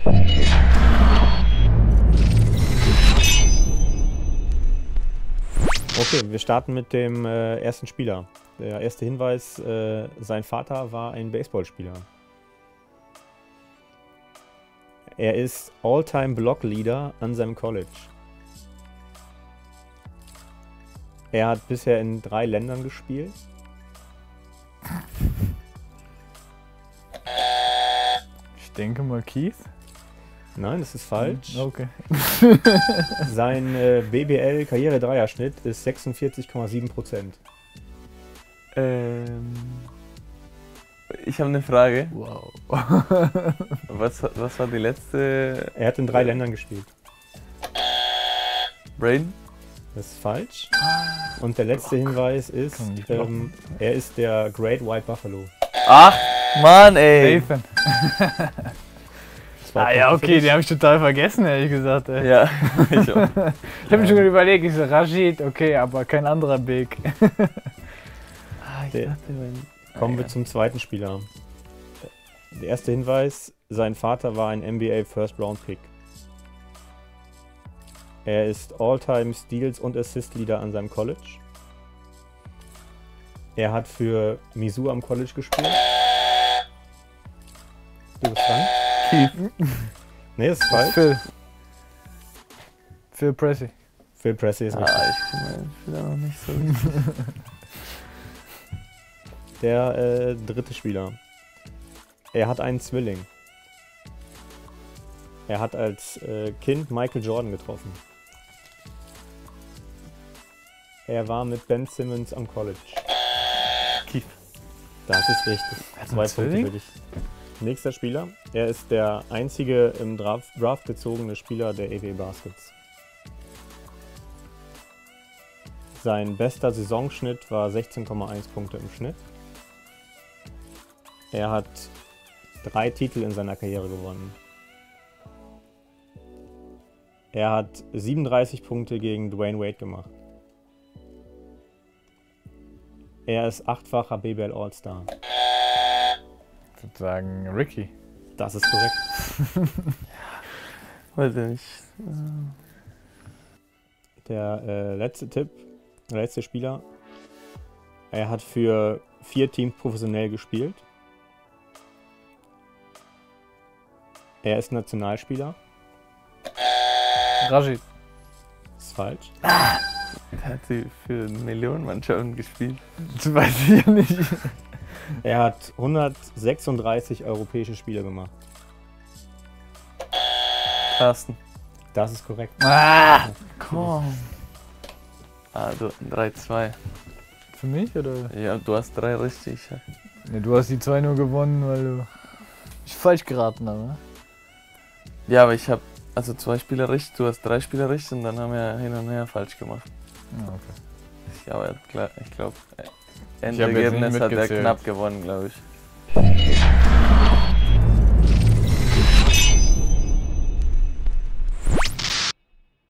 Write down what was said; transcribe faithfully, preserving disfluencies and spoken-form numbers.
Okay, wir starten mit dem äh, ersten Spieler. Der erste Hinweis, äh, sein Vater war ein Baseballspieler. Er ist All-Time Block-Leader an seinem College. Er hat bisher in drei Ländern gespielt. Ich denke mal Keith. Nein, das ist falsch. Okay. Sein äh, B B L-Karriere-Dreierschnitt ist sechsundvierzig Komma sieben Prozent. Ähm, ich habe eine Frage. Wow. Was, was war die letzte? Er hat in drei Ländern gespielt. Braden? Das ist falsch. Und der letzte Hinweis ist, ähm, er ist der Great White Buffalo. Ach, Mann, ey. Nathan. Zwei Ah ja, Punkte für okay, dich. den habe ich total vergessen, ehrlich gesagt. Ey. Ja, ich auch. Ich habe mir schon überlegt, ich so, Rashid, okay, aber kein anderer Big. Ah, ich Der- dachte, wenn... Kommen ah, wir ja. zum zweiten Spieler. Der erste Hinweis, sein Vater war ein N B A First Round Pick. Er ist All-Time Steals und Assist Leader an seinem College. Er hat für Mizzou am College gespielt. Du bist dran? Keith. Nee, das ist falsch. Phil. Phil Pressey. Phil Pressey ist richtig. Ah, ich kann meinen Spieler noch nicht so gut. Der äh, dritte Spieler. Er hat einen Zwilling. Er hat als äh, Kind Michael Jordan getroffen. Er war mit Ben Simmons am College. Keith. Das ist richtig. einen Zwei Punkte Zwilling? für dich. Nächster Spieler. Er ist der einzige im Draft, Draft gezogene Spieler der E W Baskets. Sein bester Saisonschnitt war sechzehn Komma eins Punkte im Schnitt. Er hat drei Titel in seiner Karriere gewonnen. Er hat siebenunddreißig Punkte gegen Dwayne Wade gemacht. Er ist achtfacher B B L All-Star. Ich würde sagen Ricky. Das ist korrekt. Weiß ich nicht. Der äh, letzte Tipp, der letzte Spieler. Er hat für vier Teams professionell gespielt. Er ist Nationalspieler. Rashid. Das ist falsch. Der hat sie für Millionen Mannschaften gespielt. Das weiß ich ja nicht. Er hat hundertsechsunddreißig europäische Spiele gemacht. Carsten. Das ist korrekt. Ah! Komm. Ah, du drei zwei. Für mich oder? Ja, du hast drei richtig. Ne, du hast die zwei nur gewonnen, weil du ich falsch geraten habe. Ne? Ja, aber ich habe also zwei Spieler richtig, du hast drei Spieler richtig und dann haben wir hin und her falsch gemacht. Ja, okay. Ich, aber klar, ich glaube, Ich hab jetzt nicht Endergebnis hat er mitgezählt. knapp gewonnen, glaube ich.